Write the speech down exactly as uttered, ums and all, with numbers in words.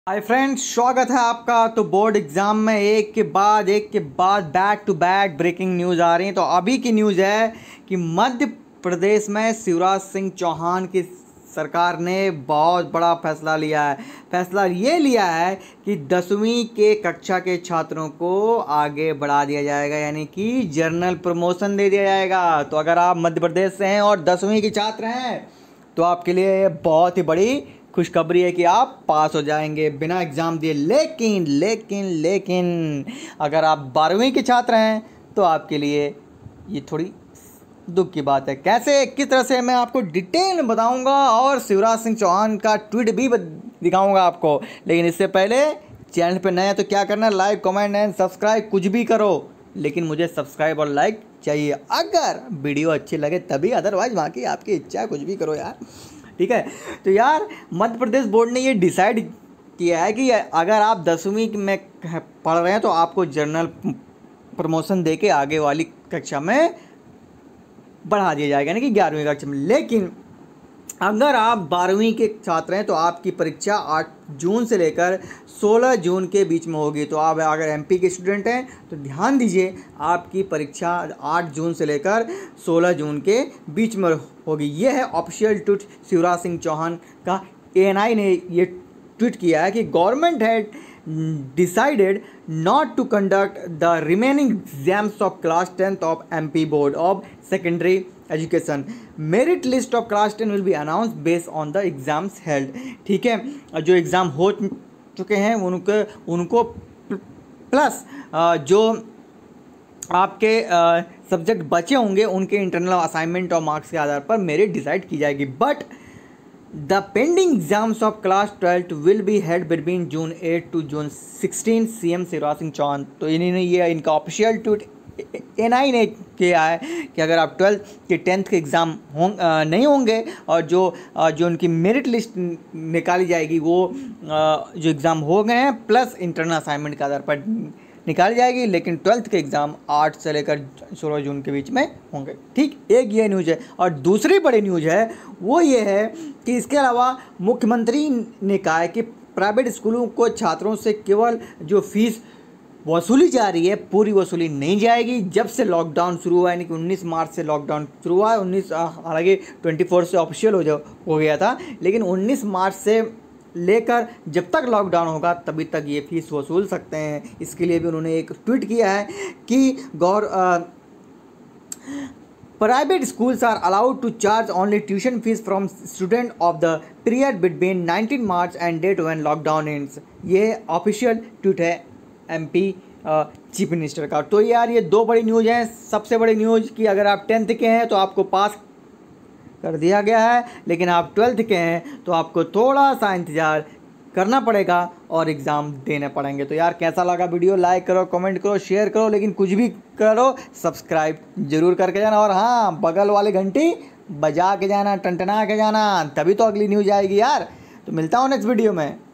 Hi friends, स्वागत है आपका। तो बोर्ड एग्ज़ाम में एक के बाद एक के बाद back to back breaking news आ रही हैं। तो अभी की न्यूज़ है कि मध्य प्रदेश में शिवराज सिंह चौहान की सरकार ने बहुत बड़ा फैसला लिया है। फैसला ये लिया है कि दसवीं के कक्षा के छात्रों को आगे बढ़ा दिया जाएगा, यानी कि जर्नल प्रमोशन दे दिया जाएगा। तो अगर आप मध्य प्रदेश से हैं और दसवीं के छात्र हैं तो आपके लिए बहुत ही बड़ी खुशखबरी है कि आप पास हो जाएंगे बिना एग्ज़ाम दिए। लेकिन लेकिन लेकिन अगर आप बारहवीं के छात्र हैं तो आपके लिए ये थोड़ी दुख की बात है। कैसे, किस तरह से, मैं आपको डिटेल में बताऊंगा और शिवराज सिंह चौहान का ट्वीट भी दिखाऊंगा आपको। लेकिन इससे पहले चैनल पे नए हैं तो क्या करना है, लाइक कमेंट एंड सब्सक्राइब कुछ भी करो, लेकिन मुझे सब्सक्राइब और लाइक चाहिए अगर वीडियो अच्छी लगे तभी, अदरवाइज बाकी आपकी इच्छा है, कुछ भी करो यार, ठीक है। तो यार मध्य प्रदेश बोर्ड ने ये डिसाइड किया है कि अगर आप दसवीं में पढ़ रहे हैं तो आपको जर्नल प्रमोशन दे के आगे वाली कक्षा में बढ़ा दिया जाएगा, यानी कि ग्यारहवीं कक्षा में। लेकिन अगर आप बारहवीं के छात्र हैं तो आपकी परीक्षा आठ जून से लेकर सोलह जून के बीच में होगी। तो आप अगर एमपी के स्टूडेंट हैं तो ध्यान दीजिए, आपकी परीक्षा आठ जून से लेकर सोलह जून के बीच में होगी। ये है ऑफिशियल ट्वीट शिवराज सिंह चौहान का। एएनआई ने ये ट्वीट किया है कि government had decided not to conduct the remaining exams of class tenth of MP board of secondary education. Merit list of class ten will be announce based on the exams held. ठीक है, जो exam हो चुके हैं उनको उनको plus जो आपके सब्जेक्ट बचे होंगे उनके इंटरनल असाइनमेंट और मार्क्स के आधार पर मेरिट डिसाइड की जाएगी। But the pending exams of class twelfth will be held between June eight to June sixteen. CM Shivraj Singh Chouhan. तो इन्होंने ये इनका ऑफिशियल ट्वीट एनआई ने किया है कि अगर आप ट्वेल्थ के टेंथ के एग्ज़ाम हों नहीं होंगे और जो जो उनकी मेरिट लिस्ट निकाली जाएगी वो जो एग्ज़ाम हो गए हैं प्लस इंटरनल असाइनमेंट के आधार पर निकाली जाएगी, लेकिन ट्वेल्थ के एग्ज़ाम आठ से लेकर सोलह जून के बीच में होंगे। ठीक, एक ये न्यूज़ है। और दूसरी बड़ी न्यूज़ है वो ये है कि इसके अलावा मुख्यमंत्री ने कहा है कि प्राइवेट स्कूलों को छात्रों से केवल जो फीस वसूली जा रही है पूरी वसूली नहीं जाएगी। जब से लॉकडाउन शुरू हुआ, यानी कि उन्नीस मार्च से लॉकडाउन शुरू हुआ है, उन्नीस हालांकि चौबीस से ऑफिशियल हो जा हो गया था, लेकिन उन्नीस मार्च से लेकर जब तक लॉकडाउन होगा तभी तक ये फीस वसूल सकते हैं। इसके लिए भी उन्होंने एक ट्वीट किया है कि गौर private schools are allowed to charge only tuition fees from student of the period between nineteen March and date when lockdown ends. ये ऑफिशियल ट्वीट है एमपी चीफ मिनिस्टर का। तो यार ये दो बड़ी न्यूज़ हैं। सबसे बड़ी न्यूज़ कि अगर आप टेंथ के हैं तो आपको पास कर दिया गया है, लेकिन आप ट्वेल्थ के हैं तो आपको थोड़ा सा इंतज़ार करना पड़ेगा और एग्ज़ाम देने पड़ेंगे। तो यार कैसा लगा वीडियो, लाइक करो, कमेंट करो, शेयर करो, लेकिन कुछ भी करो सब्सक्राइब जरूर करके जाना। और हाँ, बगल वाली घंटी बजा के जाना, टंटना के जाना, तभी तो अगली न्यूज़ आएगी यार। तो मिलता हूँ नेक्स्ट वीडियो में।